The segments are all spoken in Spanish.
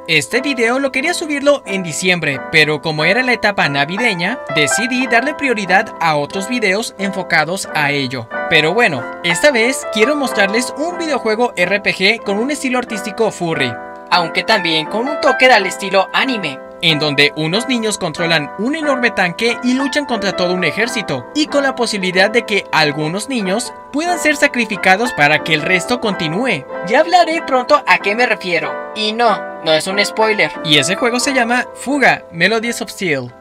Este video lo quería subirlo en diciembre, pero como era la etapa navideña, decidí darle prioridad a otros videos enfocados a ello. Pero bueno, esta vez quiero mostrarles un videojuego RPG con un estilo artístico furry, aunque también con un toque al estilo anime, en donde unos niños controlan un enorme tanque y luchan contra todo un ejército, y con la posibilidad de que algunos niños puedan ser sacrificados para que el resto continúe. Ya hablaré pronto a qué me refiero, y no es un spoiler. Y ese juego se llama Fuga, Melodies of Steel.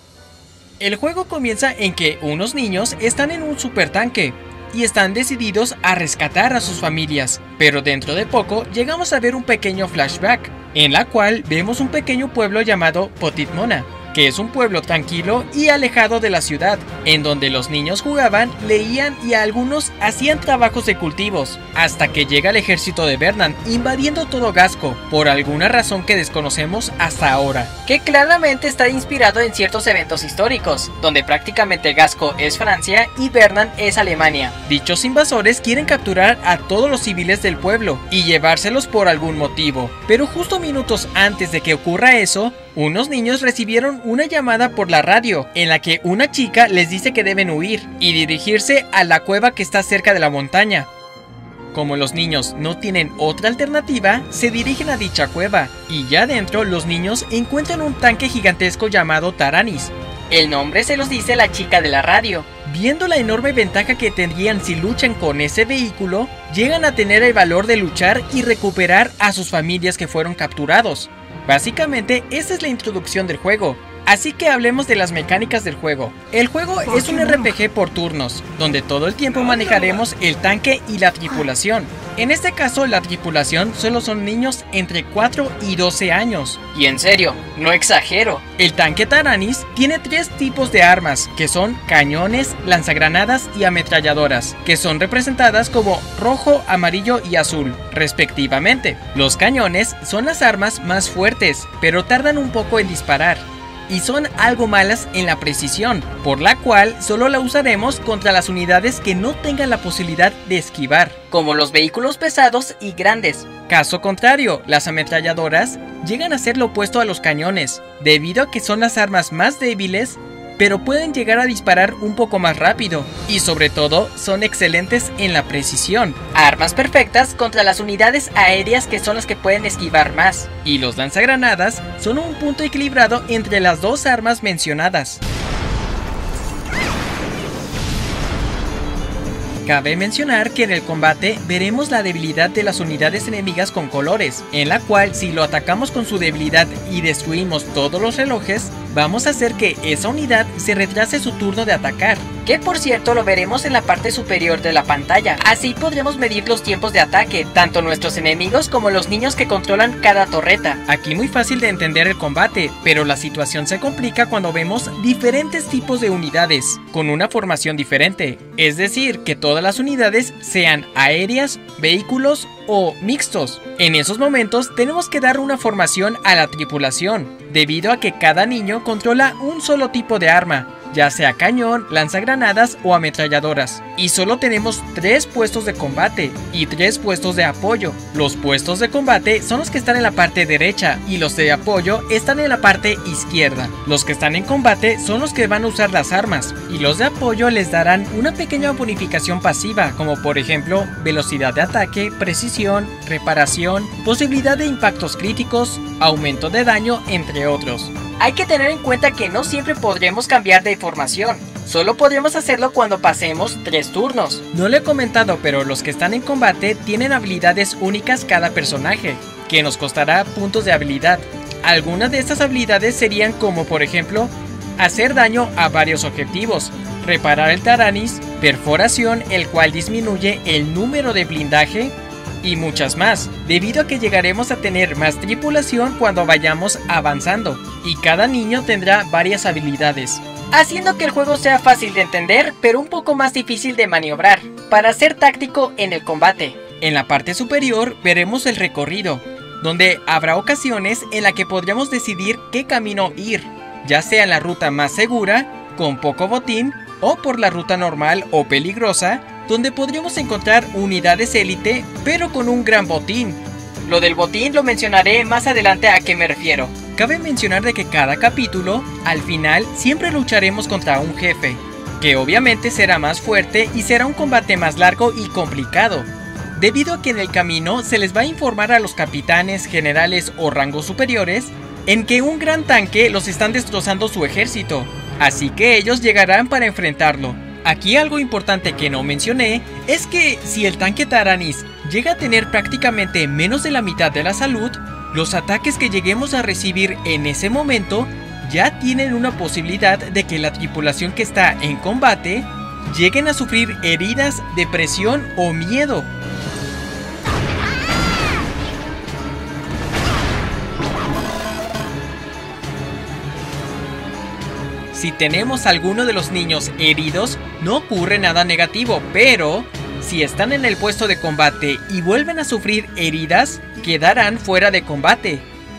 El juego comienza en que unos niños están en un super tanque y están decididos a rescatar a sus familias, pero dentro de poco llegamos a ver un pequeño flashback, en la cual vemos un pequeño pueblo llamado Petit Mona, que es un pueblo tranquilo y alejado de la ciudad, en donde los niños jugaban, leían y algunos hacían trabajos de cultivos, hasta que llega el ejército de Vernan invadiendo todo Gasco, por alguna razón que desconocemos hasta ahora, que claramente está inspirado en ciertos eventos históricos, donde prácticamente Gasco es Francia y Vernan es Alemania. Dichos invasores quieren capturar a todos los civiles del pueblo y llevárselos por algún motivo, pero justo minutos antes de que ocurra eso, unos niños recibieron una llamada por la radio en la que una chica les dice que deben huir y dirigirse a la cueva que está cerca de la montaña. Como los niños no tienen otra alternativa, se dirigen a dicha cueva y ya dentro los niños encuentran un tanque gigantesco llamado Taranis. El nombre se los dice la chica de la radio. Viendo la enorme ventaja que tendrían si luchan con ese vehículo, llegan a tener el valor de luchar y recuperar a sus familias que fueron capturados. Básicamente, esta es la introducción del juego, así que hablemos de las mecánicas del juego. El juego es un RPG por turnos, donde todo el tiempo manejaremos el tanque y la tripulación. En este caso, la tripulación solo son niños entre 4 y 12 años. Y en serio, no exagero. El tanque Taranis tiene 3 tipos de armas, que son cañones, lanzagranadas y ametralladoras, que son representadas como rojo, amarillo y azul, respectivamente. Los cañones son las armas más fuertes, pero tardan un poco en disparar, y son algo malas en la precisión, por la cual solo la usaremos contra las unidades que no tengan la posibilidad de esquivar, como los vehículos pesados y grandes. Caso contrario, las ametralladoras llegan a ser lo opuesto a los cañones, debido a que son las armas más débiles, pero pueden llegar a disparar un poco más rápido, y sobre todo son excelentes en la precisión. Armas perfectas contra las unidades aéreas, que son las que pueden esquivar más. Y los lanzagranadas son un punto equilibrado entre las dos armas mencionadas. Cabe mencionar que en el combate veremos la debilidad de las unidades enemigas con colores, en la cual si lo atacamos con su debilidad y destruimos todos los relojes, vamos a hacer que esa unidad se retrase su turno de atacar, que por cierto lo veremos en la parte superior de la pantalla. Así podremos medir los tiempos de ataque, tanto nuestros enemigos como los niños que controlan cada torreta. Aquí muy fácil de entender el combate, pero la situación se complica cuando vemos diferentes tipos de unidades, con una formación diferente, es decir, que todas las unidades sean aéreas, vehículos o mixtos. En esos momentos tenemos que dar una formación a la tripulación, debido a que cada niño controla un solo tipo de arma, ya sea cañón, lanzagranadas o ametralladoras. Y solo tenemos 3 puestos de combate y 3 puestos de apoyo. Los puestos de combate son los que están en la parte derecha y los de apoyo están en la parte izquierda. Los que están en combate son los que van a usar las armas, y los de apoyo les darán una pequeña bonificación pasiva, como por ejemplo velocidad de ataque, precisión, reparación, posibilidad de impactos críticos, aumento de daño, entre otros. Hay que tener en cuenta que no siempre podremos cambiar de formación, solo podremos hacerlo cuando pasemos 3 turnos. No lo he comentado, pero los que están en combate tienen habilidades únicas cada personaje, que nos costará puntos de habilidad. Algunas de estas habilidades serían como por ejemplo, hacer daño a varios objetivos, reparar el Taranis, perforación, el cual disminuye el número de blindaje, y muchas más, debido a que llegaremos a tener más tripulación cuando vayamos avanzando, y cada niño tendrá varias habilidades, haciendo que el juego sea fácil de entender, pero un poco más difícil de maniobrar, para ser táctico en el combate. En la parte superior veremos el recorrido, donde habrá ocasiones en las que podremos decidir qué camino ir, ya sea en la ruta más segura, con poco botín, o por la ruta normal o peligrosa, donde podríamos encontrar unidades élite pero con un gran botín, Lo del botín lo mencionaré más adelante a qué me refiero. Cabe mencionar de que cada capítulo, al final, siempre lucharemos contra un jefe, que obviamente será más fuerte y será un combate más largo y complicado, debido a que en el camino se les va a informar a los capitanes, generales o rangos superiores en que un gran tanque los están destrozando su ejército, así que ellos llegarán para enfrentarlo. Aquí algo importante que no mencioné es que si el tanque Taranis llega a tener prácticamente menos de la mitad de la salud, los ataques que lleguemos a recibir en ese momento ya tienen una posibilidad de que la tripulación que está en combate lleguen a sufrir heridas, depresión o miedo. Si tenemos a alguno de los niños heridos, no ocurre nada negativo, pero si están en el puesto de combate y vuelven a sufrir heridas, quedarán fuera de combate.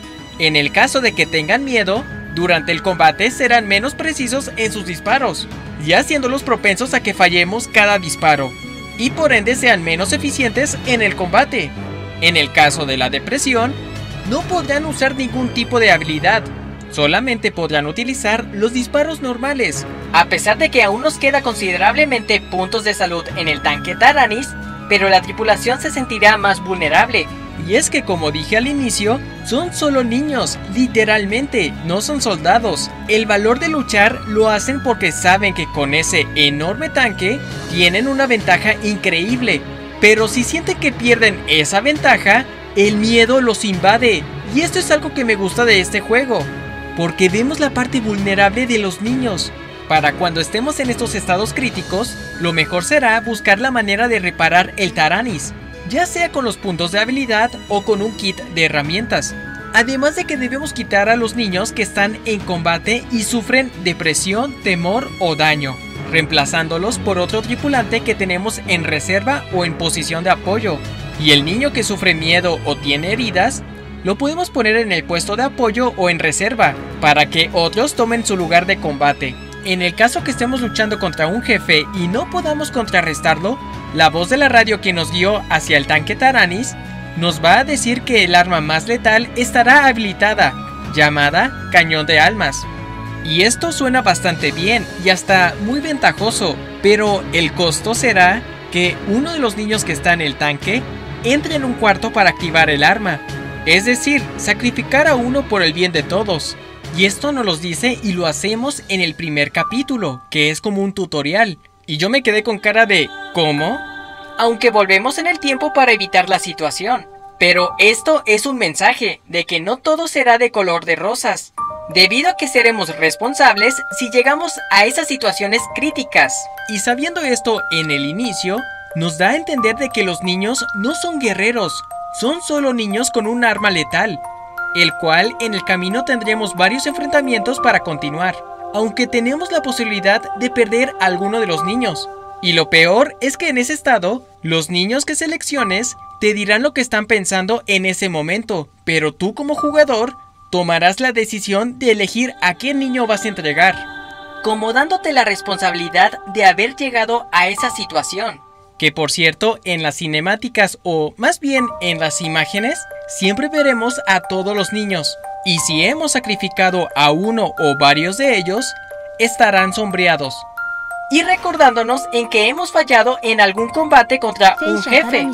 En el caso de que tengan miedo, durante el combate serán menos precisos en sus disparos, ya haciéndolos propensos a que fallemos cada disparo, y por ende sean menos eficientes en el combate. En el caso de la depresión, no podrán usar ningún tipo de habilidad, solamente podrán utilizar los disparos normales. A pesar de que aún nos queda considerablemente puntos de salud en el tanque Taranis, pero la tripulación se sentirá más vulnerable. Y es que, como dije al inicio, son solo niños, literalmente, no son soldados. El valor de luchar lo hacen porque saben que con ese enorme tanque tienen una ventaja increíble. Pero si sienten que pierden esa ventaja, el miedo los invade. Y esto es algo que me gusta de este juego, porque vemos la parte vulnerable de los niños. Para cuando estemos en estos estados críticos, lo mejor será buscar la manera de reparar el Taranis, ya sea con los puntos de habilidad o con un kit de herramientas. Además de que debemos quitar a los niños que están en combate y sufren depresión, temor o daño, reemplazándolos por otro tripulante que tenemos en reserva o en posición de apoyo. Y el niño que sufre miedo o tiene heridas, lo podemos poner en el puesto de apoyo o en reserva, para que otros tomen su lugar de combate. En el caso que estemos luchando contra un jefe y no podamos contrarrestarlo, la voz de la radio que nos guió hacia el tanque Taranis nos va a decir que el arma más letal estará habilitada, llamada Cañón de Almas. Y esto suena bastante bien y hasta muy ventajoso, pero el costo será que uno de los niños que está en el tanque entre en un cuarto para activar el arma. Es decir, sacrificar a uno por el bien de todos. Y esto nos lo dice y lo hacemos en el primer capítulo, que es como un tutorial. Y yo me quedé con cara de ¿cómo? Aunque volvemos en el tiempo para evitar la situación. Pero esto es un mensaje de que no todo será de color de rosas, debido a que seremos responsables si llegamos a esas situaciones críticas. Y sabiendo esto en el inicio, nos da a entender de que los niños no son guerreros, son solo niños con un arma letal, el cual en el camino tendremos varios enfrentamientos para continuar, aunque tenemos la posibilidad de perder a alguno de los niños. Y lo peor es que en ese estado, los niños que selecciones te dirán lo que están pensando en ese momento, pero tú como jugador tomarás la decisión de elegir a qué niño vas a entregar, como dándote la responsabilidad de haber llegado a esa situación. Que por cierto, en las cinemáticas o más bien en las imágenes, siempre veremos a todos los niños. Y si hemos sacrificado a uno o varios de ellos, estarán sombreados. Y recordándonos en que hemos fallado en algún combate contra un jefe.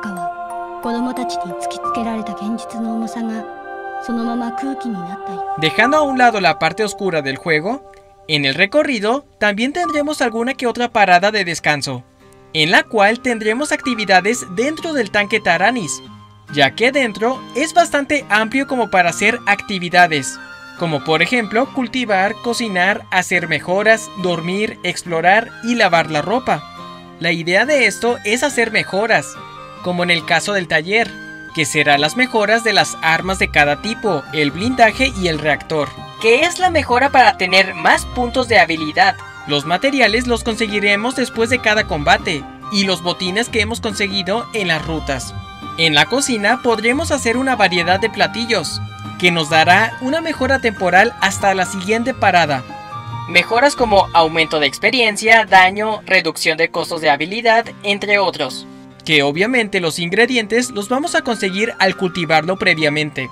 Dejando a un lado la parte oscura del juego, en el recorrido también tendremos alguna que otra parada de descanso, en la cual tendremos actividades dentro del tanque Taranis, ya que dentro es bastante amplio como para hacer actividades, como por ejemplo cultivar, cocinar, hacer mejoras, dormir, explorar y lavar la ropa. La idea de esto es hacer mejoras, como en el caso del taller, que serán las mejoras de las armas de cada tipo, el blindaje y el reactor, que es la mejora para tener más puntos de habilidad. Los materiales los conseguiremos después de cada combate, y los botines que hemos conseguido en las rutas. En la cocina podremos hacer una variedad de platillos, que nos dará una mejora temporal hasta la siguiente parada. Mejoras como aumento de experiencia, daño, reducción de costos de habilidad, entre otros. que obviamente los ingredientes los vamos a conseguir al cultivarlo previamente.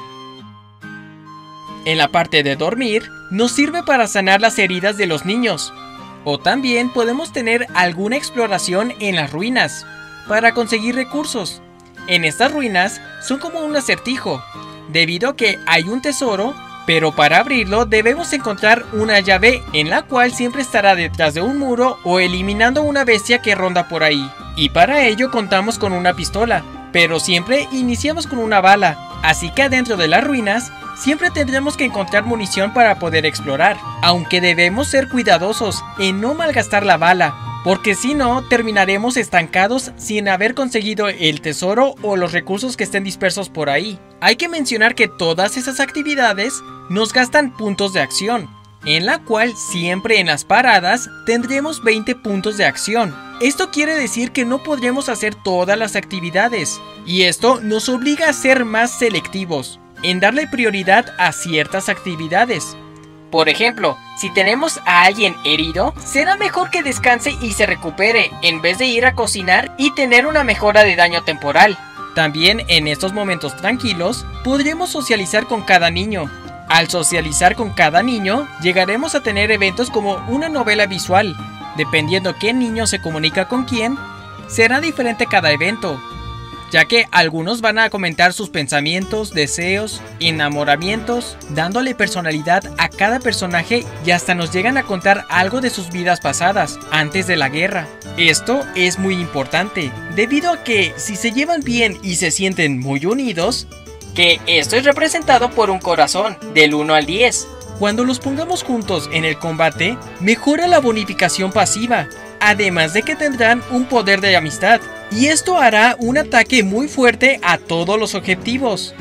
En la parte de dormir, nos sirve para sanar las heridas de los niños. O también podemos tener alguna exploración en las ruinas, para conseguir recursos. En estas ruinas son como un acertijo, debido a que hay un tesoro, pero para abrirlo debemos encontrar una llave en la cual siempre estará detrás de un muro o eliminando una bestia que ronda por ahí. Y para ello contamos con una pistola, pero siempre iniciamos con una bala, así que adentro de las ruinas siempre tendremos que encontrar munición para poder explorar, aunque debemos ser cuidadosos en no malgastar la bala, porque si no terminaremos estancados sin haber conseguido el tesoro o los recursos que estén dispersos por ahí. Hay que mencionar que todas esas actividades nos gastan puntos de acción, en la cual siempre en las paradas tendremos 20 puntos de acción. Esto quiere decir que no podremos hacer todas las actividades, y esto nos obliga a ser más selectivos, en darle prioridad a ciertas actividades. Por ejemplo, si tenemos a alguien herido, será mejor que descanse y se recupere, en vez de ir a cocinar y tener una mejora de daño temporal. También en estos momentos tranquilos, podremos socializar con cada niño. Al socializar con cada niño, llegaremos a tener eventos como una novela visual. Dependiendo qué niño se comunica con quién, será diferente cada evento, ya que algunos van a comentar sus pensamientos, deseos, enamoramientos, dándole personalidad a cada personaje y hasta nos llegan a contar algo de sus vidas pasadas, antes de la guerra. Esto es muy importante, debido a que si se llevan bien y se sienten muy unidos, que esto es representado por un corazón, del 1 al 10. Cuando los pongamos juntos en el combate, mejora la bonificación pasiva, además de que tendrán un poder de amistad, y esto hará un ataque muy fuerte a todos los objetivos.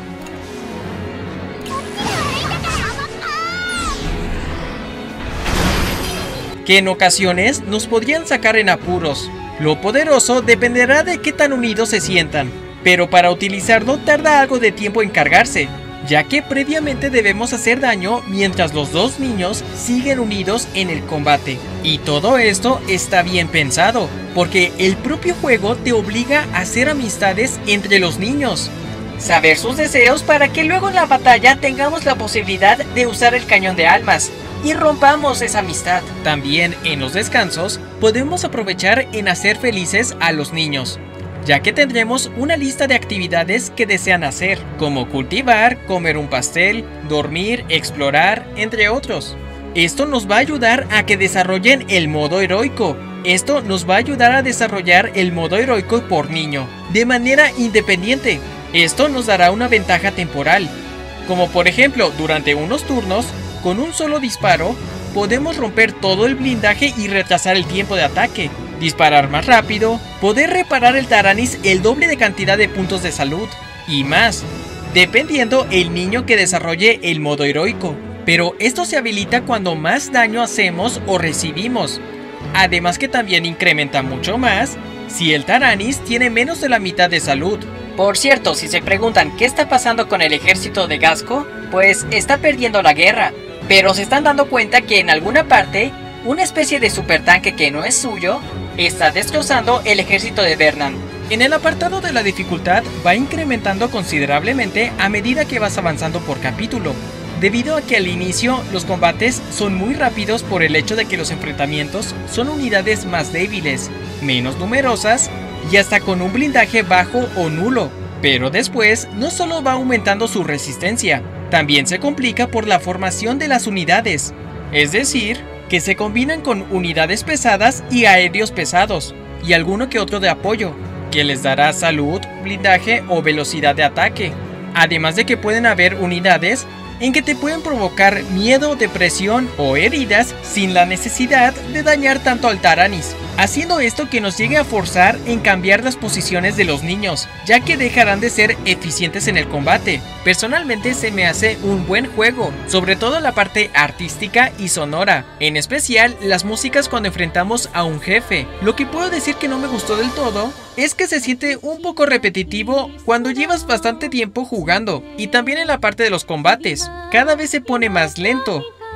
Que en ocasiones nos podrían sacar en apuros. Lo poderoso dependerá de qué tan unidos se sientan, pero para utilizarlo tarda algo de tiempo en cargarse, ya que previamente debemos hacer daño mientras los dos niños siguen unidos en el combate. Y todo esto está bien pensado, porque el propio juego te obliga a hacer amistades entre los niños. Saber sus deseos para que luego en la batalla tengamos la posibilidad de usar el cañón de almas y rompamos esa amistad. También en los descansos podemos aprovechar en hacer felices a los niños, ya que tendremos una lista de actividades que desean hacer, como cultivar, comer un pastel, dormir, explorar, entre otros. Esto nos va a ayudar a que desarrollen el modo heroico. Esto nos va a ayudar a desarrollar el modo heroico por niño, de manera independiente. Esto nos dará una ventaja temporal, como por ejemplo, durante unos turnos, con un solo disparo, podemos romper todo el blindaje y retrasar el tiempo de ataque, disparar más rápido, poder reparar el Taranis el doble de cantidad de puntos de salud, y más, dependiendo el niño que desarrolle el modo heroico. Pero esto se habilita cuando más daño hacemos o recibimos. Además que también incrementa mucho más si el Taranis tiene menos de la mitad de salud. Por cierto, si se preguntan qué está pasando con el ejército de Gasco, pues está perdiendo la guerra, pero se están dando cuenta que en alguna parte, una especie de supertanque que no es suyo, está destrozando el ejército de Vernan. En el apartado de la dificultad va incrementando considerablemente a medida que vas avanzando por capítulo, debido a que al inicio los combates son muy rápidos por el hecho de que los enfrentamientos son unidades más débiles, menos numerosas y hasta con un blindaje bajo o nulo. Pero después no solo va aumentando su resistencia, también se complica por la formación de las unidades, es decir, que se combinan con unidades pesadas y aéreos pesados, y alguno que otro de apoyo, que les dará salud, blindaje o velocidad de ataque. Además de que pueden haber unidades en que te pueden provocar miedo, depresión o heridas sin la necesidad de dañar tanto al Taranis, haciendo esto que nos llegue a forzar en cambiar las posiciones de los niños, ya que dejarán de ser eficientes en el combate. Personalmente se me hace un buen juego, sobre todo la parte artística y sonora, en especial las músicas cuando enfrentamos a un jefe. Lo que puedo decir que no me gustó del todo es que se siente un poco repetitivo cuando llevas bastante tiempo jugando, y también en la parte de los combates, cada vez se pone más lento.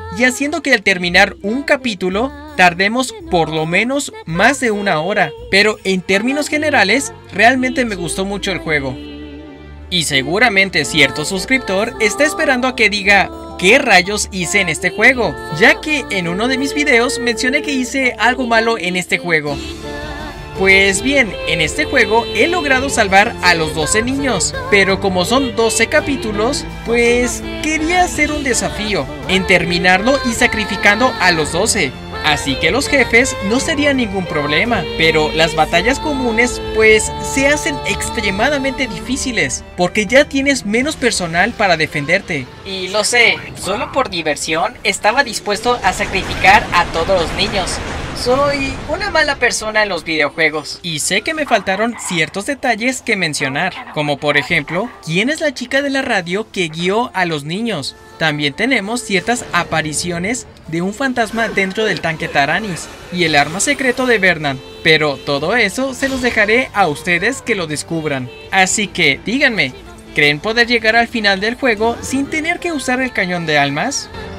y haciendo que al terminar un capítulo tardemos por lo menos más de una hora. Pero en términos generales, realmente me gustó mucho el juego. Y seguramente cierto suscriptor está esperando a que diga ¿qué rayos hice en este juego? Ya que en uno de mis videos mencioné que hice algo malo en este juego. Pues bien, en este juego he logrado salvar a los 12 niños, pero como son 12 capítulos, pues quería hacer un desafío en terminarlo y sacrificando a los 12. Así que los jefes no serían ningún problema, pero las batallas comunes pues se hacen extremadamente difíciles, porque ya tienes menos personal para defenderte. Y lo sé, solo por diversión estaba dispuesto a sacrificar a todos los niños. Soy una mala persona en los videojuegos. Y sé que me faltaron ciertos detalles que mencionar, como por ejemplo, ¿quién es la chica de la radio que guió a los niños? También tenemos ciertas apariciones de un fantasma dentro del tanque Taranis y el arma secreto de Vernan, pero todo eso se los dejaré a ustedes que lo descubran. Así que díganme, ¿creen poder llegar al final del juego sin tener que usar el cañón de almas?